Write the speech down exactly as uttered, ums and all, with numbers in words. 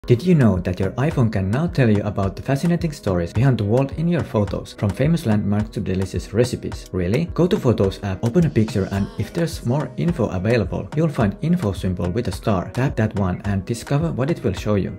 Did you know that your iPhone can now tell you about the fascinating stories behind the world in your photos, from famous landmarks to delicious recipes? Really? Go to Photos app, open a picture, and if there's more info available, you'll find info symbol with a star. Tap that one and discover what it will show you.